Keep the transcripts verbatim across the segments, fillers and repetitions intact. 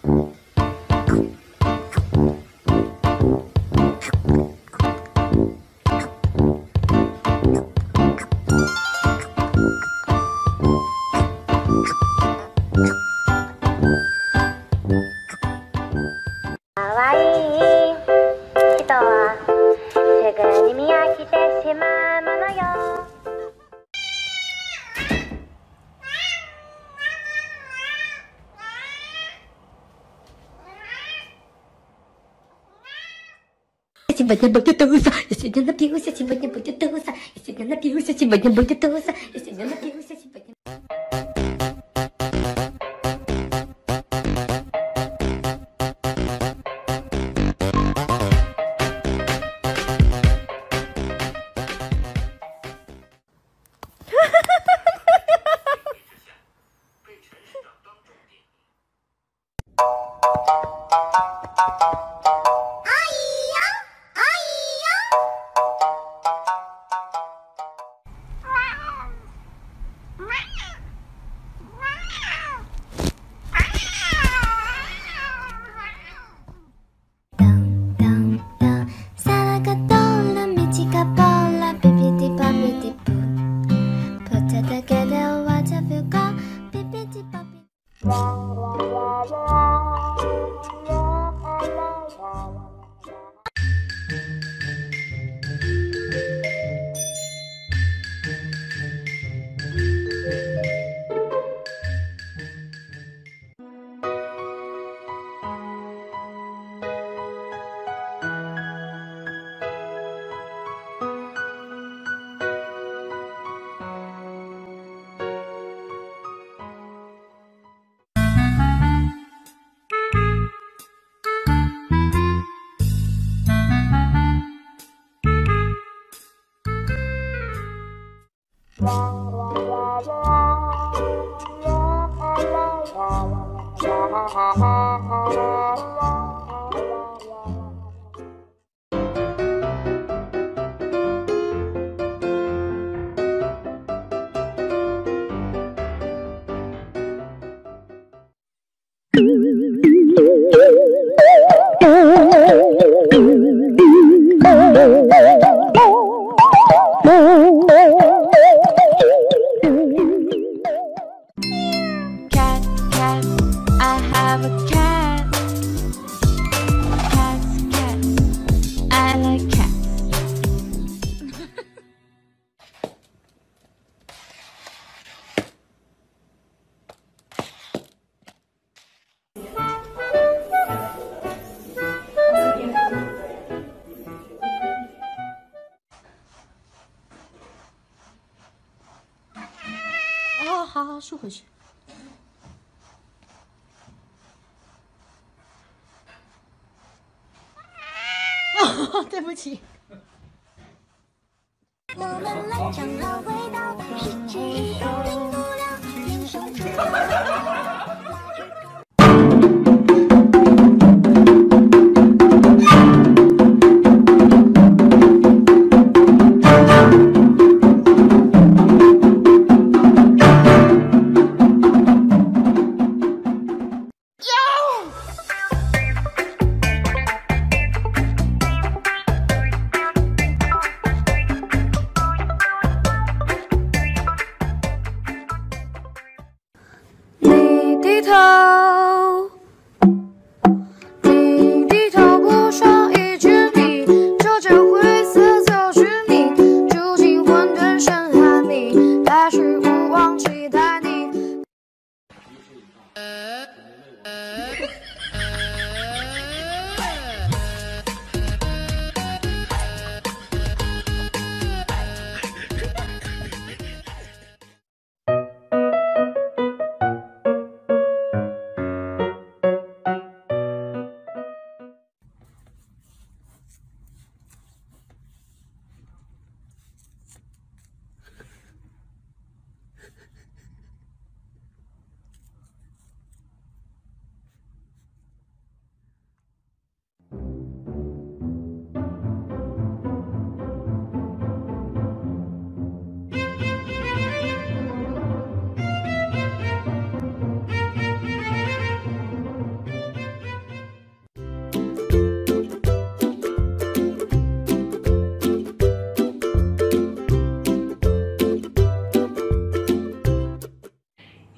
Сегодня будет туса, я сегодня напьюся, сегодня будет туса, я сегодня напьюся, сегодня будет туса, я сегодня напьюся, сегодня...啊，好好竖回去。哦，对不起。我们来尝好味道，一吃一口停不了，天生吃。 你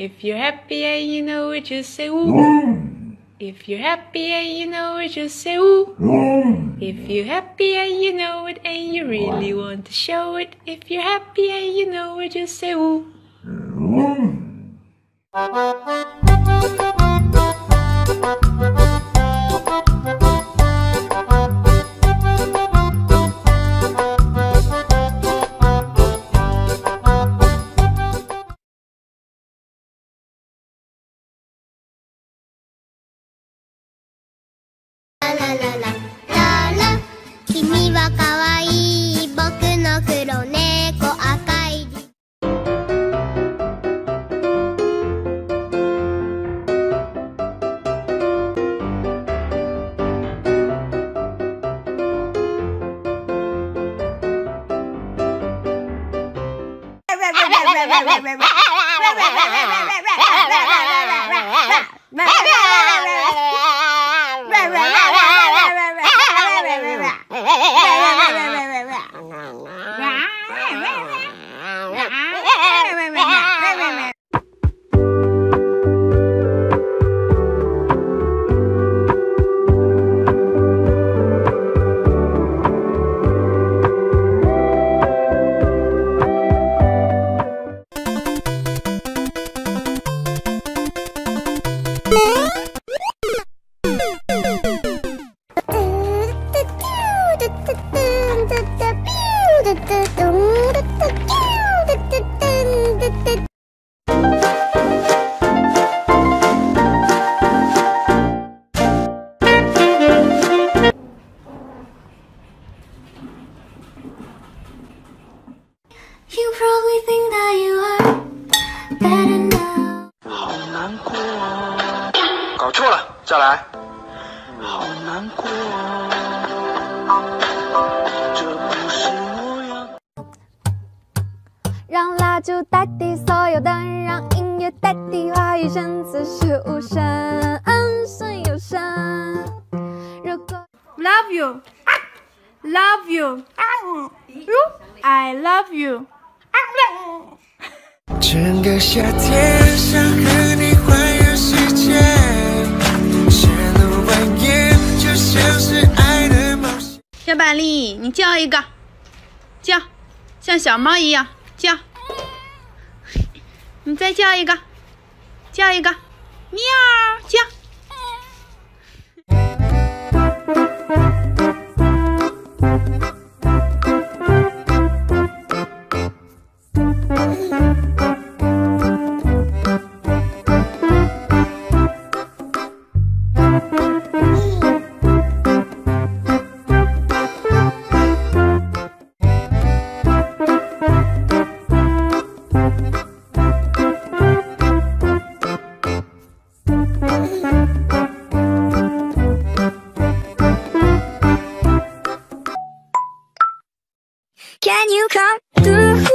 If you're happy and you know it, just say ooh. If you're happy and you know it, just say ooh. If you're happy and you know it and you really want to show it. If you're happy and you know it, just say ooh. You probably think that you are better now. 好难过啊！搞错了，再来。好难过啊！这不是我要。 让蜡烛代替所有灯，让音乐代替话语，声此时无声，声有声。如果 Love you, love you, I love you. 整个夏天想和你环游世界，喜怒万言就像是爱的冒险。 小板栗，你叫一个，叫，像小猫一样叫。你再叫一个，叫一个，喵，叫。 Can you come through?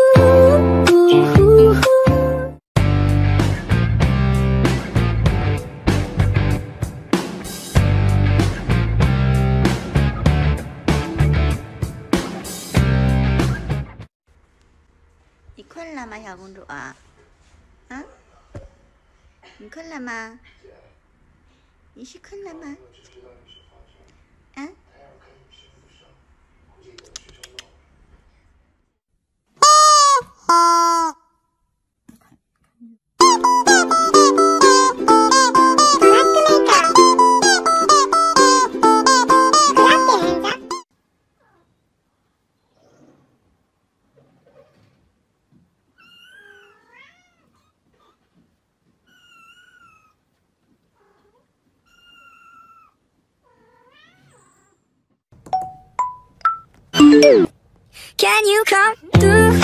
你困了吗，小公主啊？啊？你困了吗？你是困了吗？啊？ Can you come through?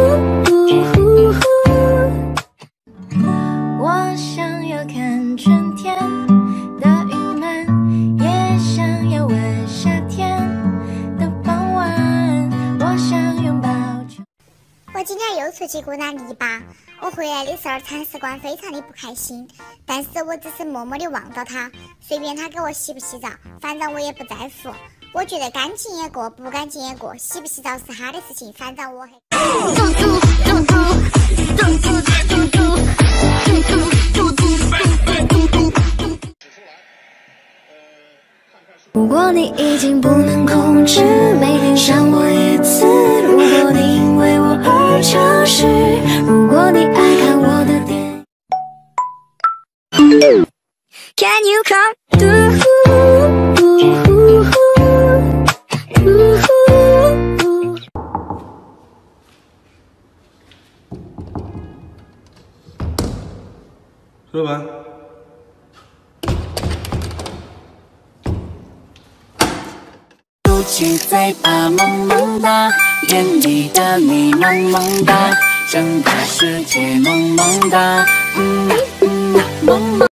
我想要看春天的云漫，也想要闻夏天的傍晚。我想拥抱。 我今天又出去过那篱笆，我回来的时候铲屎官非常的不开心，但是我只是默默的望到他，随便他给我洗不洗澡，反正我也不在乎。 我觉得干净也过，不干净也过，洗不洗澡是他的事情，反正我还。 如果你已经不能控制，每天想我一次。如果你因为我而消失，如果你爱看我的电影 Can you come through? 说完。 嘟起嘴巴萌萌哒，眼里的你萌萌哒，整个世界萌萌哒，嗯嗯萌萌。